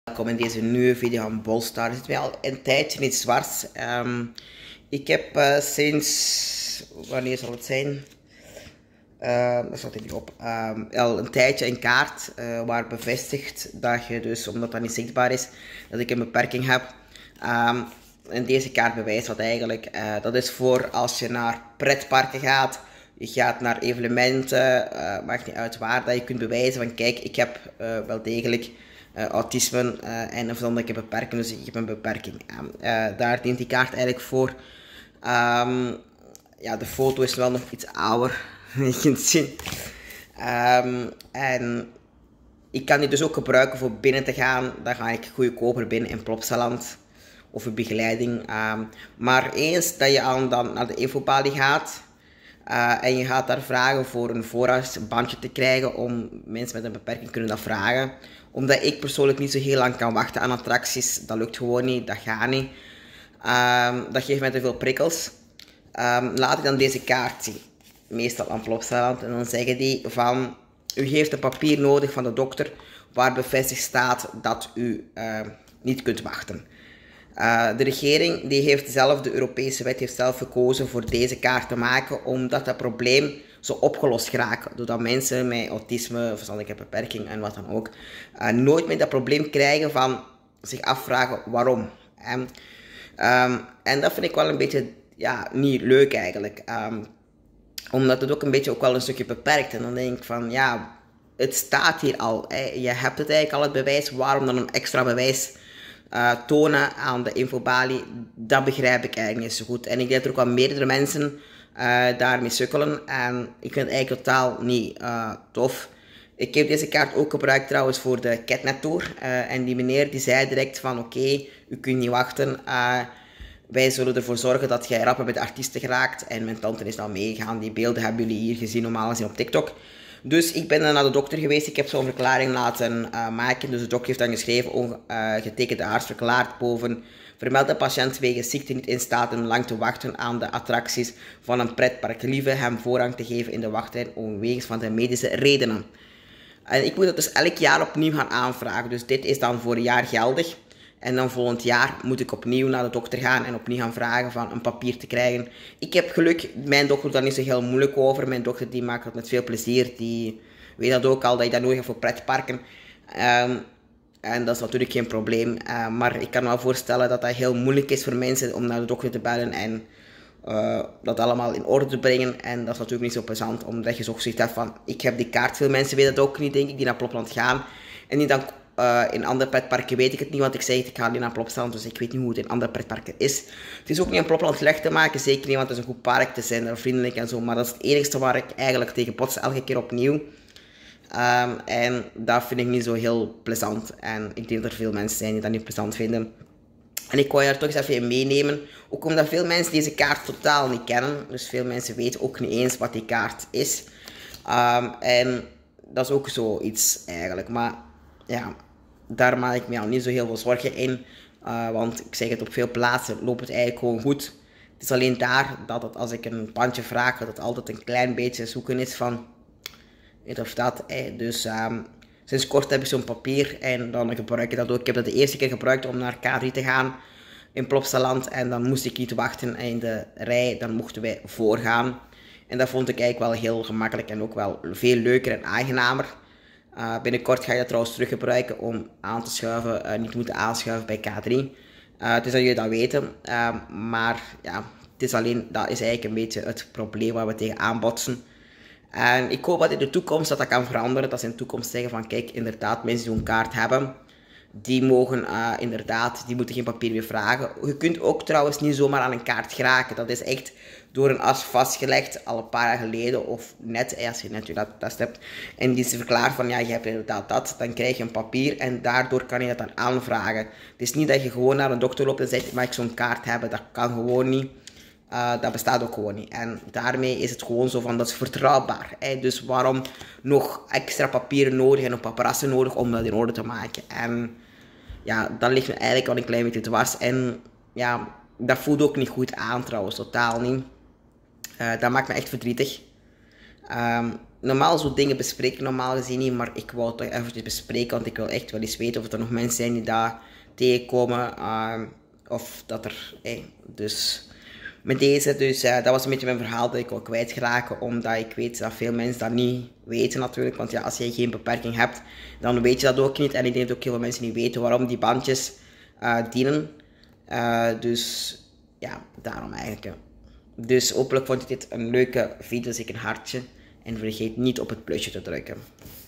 Welkom in deze nieuwe video van Bolstar. Zit mij al een tijdje in het zwart. Ik heb sinds, wanneer zal het zijn? Dat staat er niet op. Al een tijdje een kaart waar bevestigt dat je dus, omdat dat niet zichtbaar is, dat ik een beperking heb. En deze kaart bewijst wat eigenlijk. Dat is voor als je naar pretparken gaat. Je gaat naar evenementen, maakt niet uit waar, dat je kunt bewijzen van kijk, ik heb wel degelijk autisme en of dan dat ik een beperking, dus ik heb een beperking. Daar dient die kaart eigenlijk voor. Ja, de foto is wel nog iets ouder, je kunt zien. En ik kan die dus ook gebruiken voor binnen te gaan. Dan ga ik goedkoper binnen in Plopsaland of een begeleiding. Maar eens dat je dan naar de infobalie gaat en je gaat daar vragen voor een voorrangsbandje te krijgen, om mensen met een beperking kunnen dat vragen. Omdat ik persoonlijk niet zo heel lang kan wachten aan attracties, dat lukt gewoon niet, dat gaat niet. Dat geeft mij te veel prikkels. Laat ik dan deze kaart zien, meestal aan Plopsaland, en dan zeggen die van, u heeft een papier nodig van de dokter waar bevestigd staat dat u niet kunt wachten. De regering die heeft zelf, de Europese wet heeft zelf gekozen voor deze kaart te maken, omdat dat probleem zo opgelost geraakt. Doordat mensen met autisme, verstandelijke beperking en wat dan ook, nooit meer dat probleem krijgen van zich afvragen waarom. En dat vind ik wel een beetje, ja, niet leuk eigenlijk. Omdat het ook een beetje ook wel een stukje beperkt. En dan denk ik van, ja, het staat hier al. Je hebt het eigenlijk al, het bewijs. Waarom dan een extra bewijs tonen aan de infobalie? Dat begrijp ik eigenlijk niet zo goed. En ik denk dat er ook wel meerdere mensen daarmee sukkelen. En ik vind het eigenlijk totaal niet tof. Ik heb deze kaart ook gebruikt trouwens voor de Catnet Tour. En die meneer die zei direct van oké, u kunt niet wachten. Wij zullen ervoor zorgen dat jij rapper bij de artiesten geraakt. En mijn tante is dan meegegaan. Die beelden hebben jullie hier gezien, normaal gezien op TikTok. Dus ik ben dan naar de dokter geweest. Ik heb zo'n verklaring laten maken. Dus de dokter heeft dan geschreven, getekende arts verklaart boven. Vermeld de patiënt wegens ziekte niet in staat om lang te wachten aan de attracties van een pretpark. Lieve hem voorrang te geven in de wachtrij omwegens van de medische redenen. En ik moet dat dus elk jaar opnieuw gaan aanvragen. Dus dit is dan voor een jaar geldig. En dan volgend jaar moet ik opnieuw naar de dokter gaan en opnieuw gaan vragen van een papier te krijgen. Ik heb geluk, mijn dokter doet daar niet zo heel moeilijk over. Mijn dokter die maakt dat met veel plezier. Die weet dat ook al, dat je dat nodig hebt voor pretparken. En dat is natuurlijk geen probleem. Maar ik kan me wel voorstellen dat dat heel moeilijk is voor mensen om naar de dokter te bellen en dat allemaal in orde te brengen. En dat is natuurlijk niet zo plezant, omdat je zo gezegd hebt van, ik heb die kaart. Veel mensen weten dat ook niet, denk ik, die naar Plopland gaan. En die dan in andere pretparken weet ik het niet, want ik zeg ik ga niet naar Plopsaland, dus ik weet niet hoe het in andere pretparken is. Het is ook niet in Plopland slecht te maken, zeker niet, want het is een goed park, te zijn vriendelijk en zo, maar dat is het enigste waar ik eigenlijk tegen bots elke keer opnieuw. En dat vind ik niet zo heel plezant en ik denk dat er veel mensen zijn die dat niet plezant vinden. En ik wou je er toch eens even in meenemen, ook omdat veel mensen deze kaart totaal niet kennen, dus veel mensen weten ook niet eens wat die kaart is. En dat is ook zoiets eigenlijk, maar ja, daar maak ik me al niet zo heel veel zorgen in, want ik zeg het, op veel plaatsen loopt het eigenlijk gewoon goed. Het is alleen daar dat het, als ik een pandje vraag, dat het altijd een klein beetje zoeken is van, weet of dat. Dus sinds kort heb ik zo'n papier en dan gebruik ik dat ook. Ik heb dat de eerste keer gebruikt om naar K3 te gaan in Plopsaland en dan moest ik niet wachten in de rij, dan mochten wij voorgaan. En dat vond ik eigenlijk wel heel gemakkelijk en ook wel veel leuker en aangenamer. Binnenkort ga je dat trouwens terug gebruiken om aan te schuiven, niet te moeten aanschuiven bij K3. Het is dat jullie dat weten, maar ja, het is alleen, dat is eigenlijk een beetje het probleem waar we tegenaan botsen. En ik hoop dat in de toekomst dat kan veranderen, dat ze in de toekomst zeggen van kijk, inderdaad, mensen die zo'n kaart hebben, die mogen inderdaad, die moeten geen papier meer vragen. Je kunt ook trouwens niet zomaar aan een kaart geraken. Dat is echt door een arts vastgelegd, al een paar jaar geleden, of net, als je net je test hebt. En die ze verklaart van, ja, je hebt inderdaad dat, dan krijg je een papier en daardoor kan je dat dan aanvragen. Het is niet dat je gewoon naar een dokter loopt en zegt, mag ik zo'n kaart hebben? Dat kan gewoon niet. Dat bestaat ook gewoon niet. En daarmee is het gewoon zo van, dat is vertrouwbaar. Dus waarom nog extra papieren nodig en nog paparazzen nodig om dat in orde te maken? En ja, dat ligt me eigenlijk al een klein beetje dwars. En ja, dat voelt ook niet goed aan trouwens, totaal niet. Dat maakt me echt verdrietig. normaal zo dingen bespreken, normaal gezien niet, maar ik wou het toch eventjes bespreken, want ik wil echt wel eens weten of er nog mensen zijn die daar tegenkomen, of dat er, dus met deze, dus dat was een beetje mijn verhaal dat ik wil kwijtraken, omdat ik weet dat veel mensen dat niet weten natuurlijk, want ja, als je geen beperking hebt, dan weet je dat ook niet, en ik denk dat ook heel veel mensen niet weten waarom die bandjes dienen, dus ja, daarom eigenlijk. Dus hopelijk vond je dit een leuke video, dus ik een hartje. En vergeet niet op het plusje te drukken.